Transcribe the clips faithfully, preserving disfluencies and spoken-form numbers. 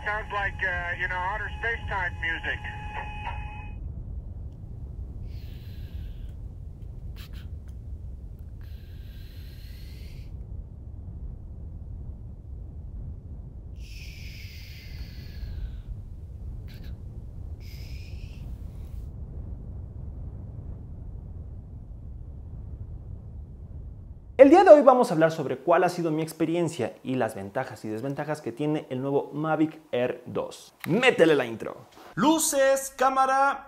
Sounds like, uh, you know, outer space-time music. El día de hoy vamos a hablar sobre cuál ha sido mi experiencia y las ventajas y desventajas que tiene el nuevo Mavic Air dos. ¡Métele la intro! Luces, cámara...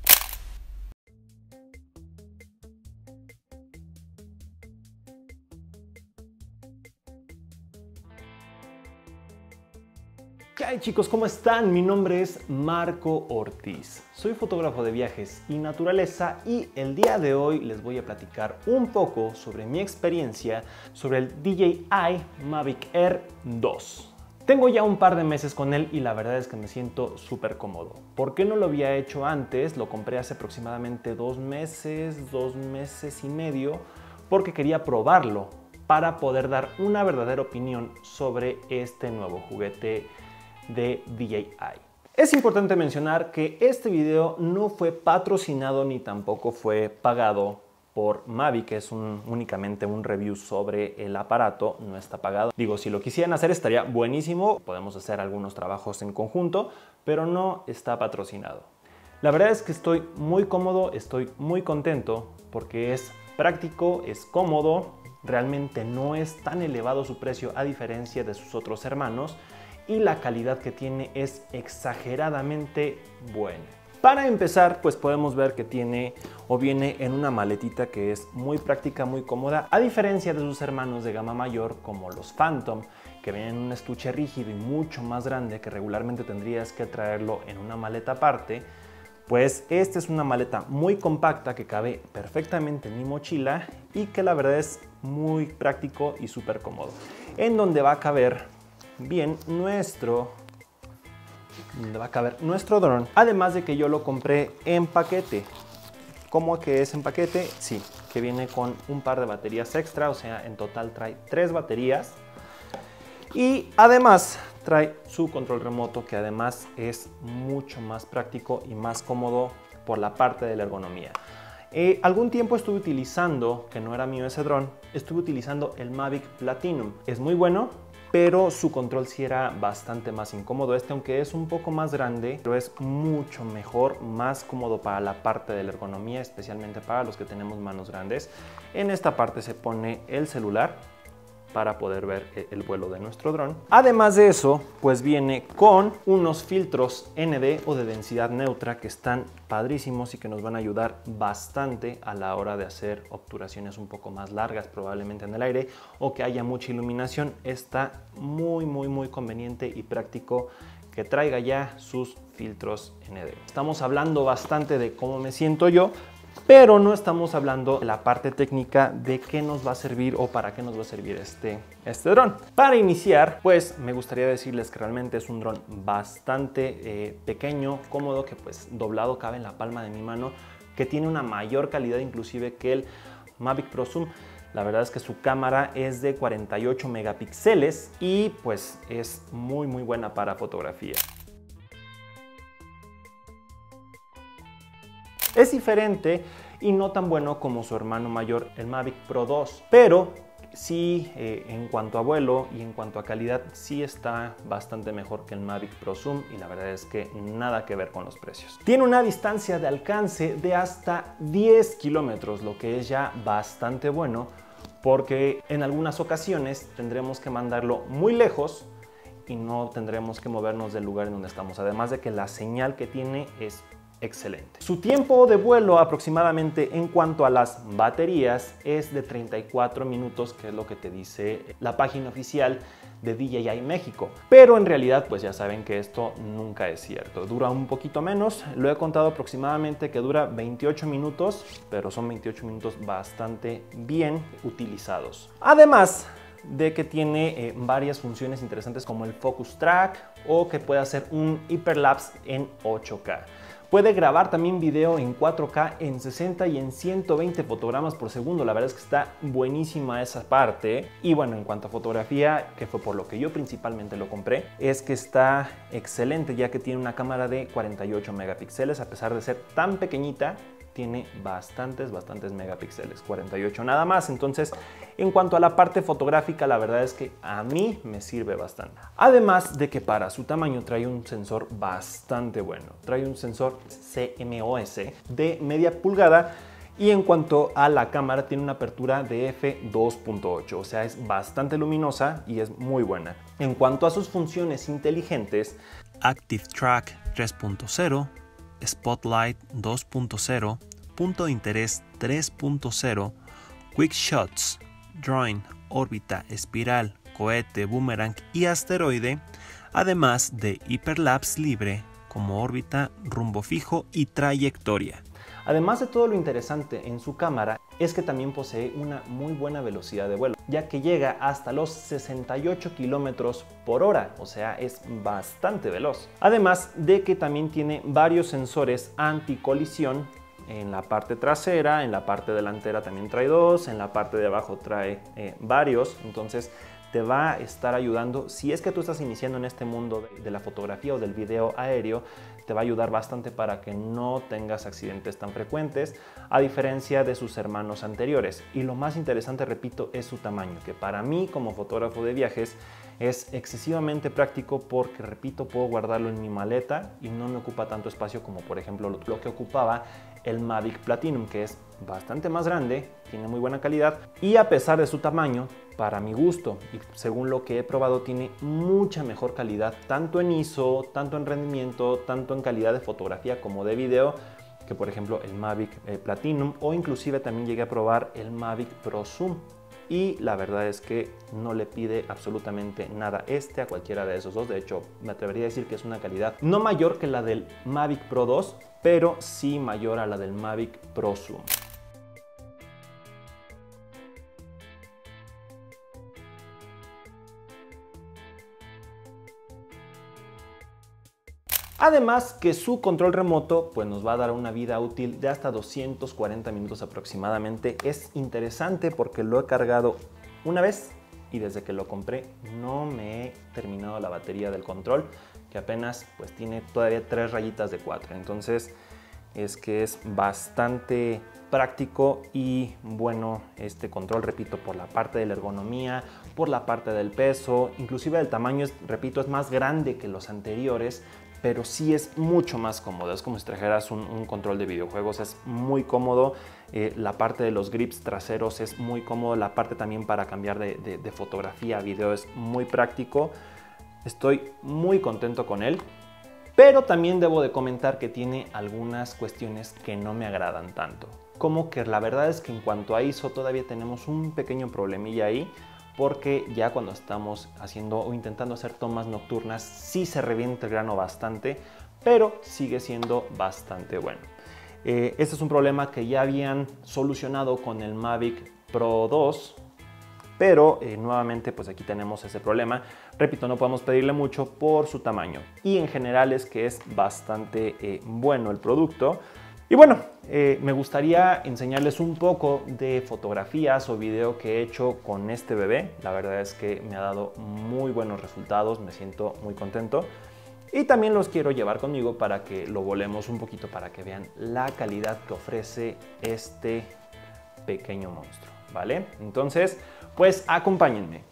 ¿Qué hay, chicos? ¿Cómo están? Mi nombre es Marco Ortiz. Soy fotógrafo de viajes y naturaleza y el día de hoy les voy a platicar un poco sobre mi experiencia sobre el D J I Mavic Air dos. Tengo ya un par de meses con él y la verdad es que me siento súper cómodo. ¿Por qué no lo había hecho antes? Lo compré hace aproximadamente dos meses, dos meses y medio, porque quería probarlo para poder dar una verdadera opinión sobre este nuevo juguete de D J I. Es importante mencionar que este video no fue patrocinado ni tampoco fue pagado por Mavic, que es un, únicamente un review sobre el aparato, no está pagado. Digo, si lo quisieran hacer estaría buenísimo, podemos hacer algunos trabajos en conjunto, pero no está patrocinado. La verdad es que estoy muy cómodo, estoy muy contento porque es práctico, es cómodo, realmente no es tan elevado su precio a diferencia de sus otros hermanos, y la calidad que tiene es exageradamente buena. Para empezar, pues podemos ver que tiene o viene en una maletita que es muy práctica, muy cómoda, a diferencia de sus hermanos de gama mayor como los Phantom, que vienen en un estuche rígido y mucho más grande que regularmente tendrías que traerlo en una maleta aparte. Pues esta es una maleta muy compacta que cabe perfectamente en mi mochila y que la verdad es muy práctico y súper cómodo, en donde va a caber bien nuestro donde va a caber nuestro dron, además de que yo lo compré en paquete. ¿Cómo que es en paquete? Sí, que viene con un par de baterías extra, o sea, en total trae tres baterías y además trae su control remoto, que además es mucho más práctico y más cómodo por la parte de la ergonomía. Eh, algún tiempo estuve utilizando, que no era mío ese dron, estuve utilizando el Mavic Platinum. Es muy bueno, pero su control sí era bastante más incómodo. Este, aunque es un poco más grande, pero es mucho mejor, más cómodo para la parte de la ergonomía, especialmente para los que tenemos manos grandes. En esta parte se pone el celular para poder ver el vuelo de nuestro dron. Además de eso, pues viene con unos filtros N D o de densidad neutra que están padrísimos y que nos van a ayudar bastante a la hora de hacer obturaciones un poco más largas, probablemente en el aire, o que haya mucha iluminación. Está muy, muy, muy conveniente y práctico que traiga ya sus filtros N D. Estamos hablando bastante de cómo me siento yo, pero no estamos hablando de la parte técnica de qué nos va a servir o para qué nos va a servir este, este dron. Para iniciar, pues me gustaría decirles que realmente es un dron bastante eh, pequeño, cómodo, que pues doblado cabe en la palma de mi mano, que tiene una mayor calidad inclusive que el Mavic Pro Zoom. La verdad es que su cámara es de cuarenta y ocho megapíxeles y pues es muy muy buena para fotografía. Es diferente y no tan bueno como su hermano mayor, el Mavic Pro dos, pero sí, eh, en cuanto a vuelo y en cuanto a calidad, sí está bastante mejor que el Mavic Pro Zoom y la verdad es que nada que ver con los precios. Tiene una distancia de alcance de hasta diez kilómetros, lo que es ya bastante bueno, porque en algunas ocasiones tendremos que mandarlo muy lejos y no tendremos que movernos del lugar en donde estamos, además de que la señal que tiene es excelente. Su tiempo de vuelo aproximadamente en cuanto a las baterías es de treinta y cuatro minutos, que es lo que te dice la página oficial de D J I México. Pero en realidad pues ya saben que esto nunca es cierto. Dura un poquito menos. Lo he contado aproximadamente que dura veintiocho minutos, pero son veintiocho minutos bastante bien utilizados. Además de que tiene eh, varias funciones interesantes como el Focus Track o que puede hacer un Hyperlapse en ocho K. Puede grabar también video en cuatro K, en sesenta y en ciento veinte fotogramas por segundo. La verdad es que está buenísima esa parte. Y bueno, en cuanto a fotografía, que fue por lo que yo principalmente lo compré, es que está excelente, ya que tiene una cámara de cuarenta y ocho megapíxeles. A pesar de ser tan pequeñita, tiene bastantes, bastantes megapíxeles, cuarenta y ocho nada más. Entonces, en cuanto a la parte fotográfica, la verdad es que a mí me sirve bastante. Además de que para su tamaño trae un sensor bastante bueno. Trae un sensor C M O S de media pulgada. Y en cuanto a la cámara, tiene una apertura de f dos punto ocho, o sea, es bastante luminosa y es muy buena. En cuanto a sus funciones inteligentes, Active Track tres punto cero, Spotlight dos punto cero, Punto de interés tres punto cero, Quick Shots, Drone, órbita, espiral, cohete, boomerang y asteroide, además de hiperlapse libre como órbita, rumbo fijo y trayectoria. Además de todo lo interesante en su cámara, es que también posee una muy buena velocidad de vuelo, ya que llega hasta los sesenta y ocho kilómetros por hora, o sea, es bastante veloz. Además de que también tiene varios sensores anticolisión en la parte trasera, en la parte delantera también trae dos, en la parte de abajo trae eh, varios, entonces te va a estar ayudando. Si es que tú estás iniciando en este mundo de la fotografía o del video aéreo, te va a ayudar bastante para que no tengas accidentes tan frecuentes, a diferencia de sus hermanos anteriores. Y lo más interesante, repito, es su tamaño, que para mí como fotógrafo de viajes es excesivamente práctico porque, repito, puedo guardarlo en mi maleta y no me ocupa tanto espacio como, por ejemplo, lo, lo que ocupaba el Mavic Platinum, que es bastante más grande, tiene muy buena calidad y a pesar de su tamaño, para mi gusto y según lo que he probado, tiene mucha mejor calidad, tanto en I S O, tanto en rendimiento, tanto en calidad de fotografía como de video, que por ejemplo el Mavic eh, Platinum, o inclusive también llegué a probar el Mavic Pro Zoom. Y la verdad es que no le pide absolutamente nada este a cualquiera de esos dos. De hecho, me atrevería a decir que es una calidad no mayor que la del Mavic Pro dos, pero sí mayor a la del Mavic Pro Zoom. Además que su control remoto pues nos va a dar una vida útil de hasta doscientos cuarenta minutos aproximadamente. Es interesante porque lo he cargado una vez y desde que lo compré no me he terminado la batería del control, que apenas pues tiene todavía tres rayitas de cuatro. Entonces es que es bastante práctico y bueno este control, repito, por la parte de la ergonomía, por la parte del peso, inclusive el tamaño, es, repito, es más grande que los anteriores, pero sí es mucho más cómodo. Es como si trajeras un, un control de videojuegos, es muy cómodo. Eh, la parte de los grips traseros es muy cómodo, la parte también para cambiar de, de, de fotografía a video es muy práctico. Estoy muy contento con él, pero también debo de comentar que tiene algunas cuestiones que no me agradan tanto. Como que la verdad es que en cuanto a I S O todavía tenemos un pequeño problemilla ahí, porque ya cuando estamos haciendo o intentando hacer tomas nocturnas sí se revienta el grano bastante, pero sigue siendo bastante bueno. Eh, este es un problema que ya habían solucionado con el Mavic Pro dos, pero eh, nuevamente pues aquí tenemos ese problema. Repito, no podemos pedirle mucho por su tamaño y en general es que es bastante eh, bueno el producto. Y bueno, eh, me gustaría enseñarles un poco de fotografías o video que he hecho con este bebé. La verdad es que me ha dado muy buenos resultados, me siento muy contento. Y también los quiero llevar conmigo para que lo volemos un poquito, para que vean la calidad que ofrece este pequeño monstruo, ¿vale? Entonces, pues acompáñenme.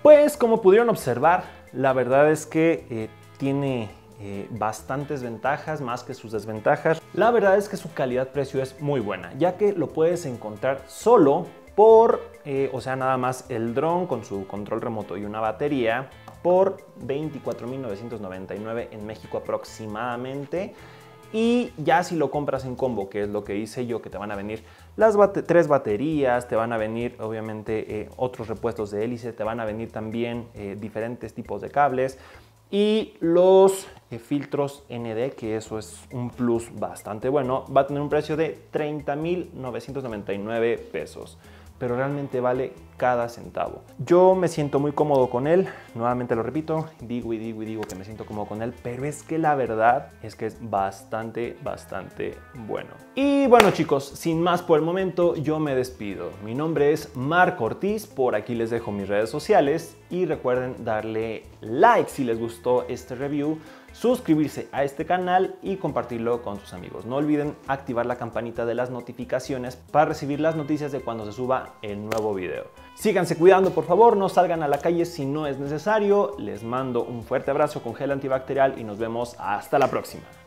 Pues como pudieron observar, la verdad es que eh, tiene eh, bastantes ventajas más que sus desventajas. La verdad es que su calidad-precio es muy buena, ya que lo puedes encontrar solo por, eh, o sea, nada más el dron con su control remoto y una batería por veinticuatro mil novecientos noventa y nueve en México aproximadamente. Y ya si lo compras en combo, que es lo que hice yo, que te van a venir las bate tres baterías, te van a venir obviamente eh, otros repuestos de hélice, te van a venir también eh, diferentes tipos de cables y los eh, filtros N D, que eso es un plus bastante bueno, va a tener un precio de treinta mil novecientos noventa y nueve pesos. Pero realmente vale cada centavo. Yo me siento muy cómodo con él, nuevamente lo repito, digo y digo y digo que me siento cómodo con él, pero es que la verdad es que es bastante, bastante bueno. Y bueno chicos, sin más por el momento, yo me despido. Mi nombre es Marco Ortiz, por aquí les dejo mis redes sociales y recuerden darle like si les gustó este review, suscribirse a este canal y compartirlo con sus amigos. No olviden activar la campanita de las notificaciones para recibir las noticias de cuando se suba el nuevo video. Síganse cuidando, por favor, no salgan a la calle si no es necesario. Les mando un fuerte abrazo con gel antibacterial y nos vemos hasta la próxima.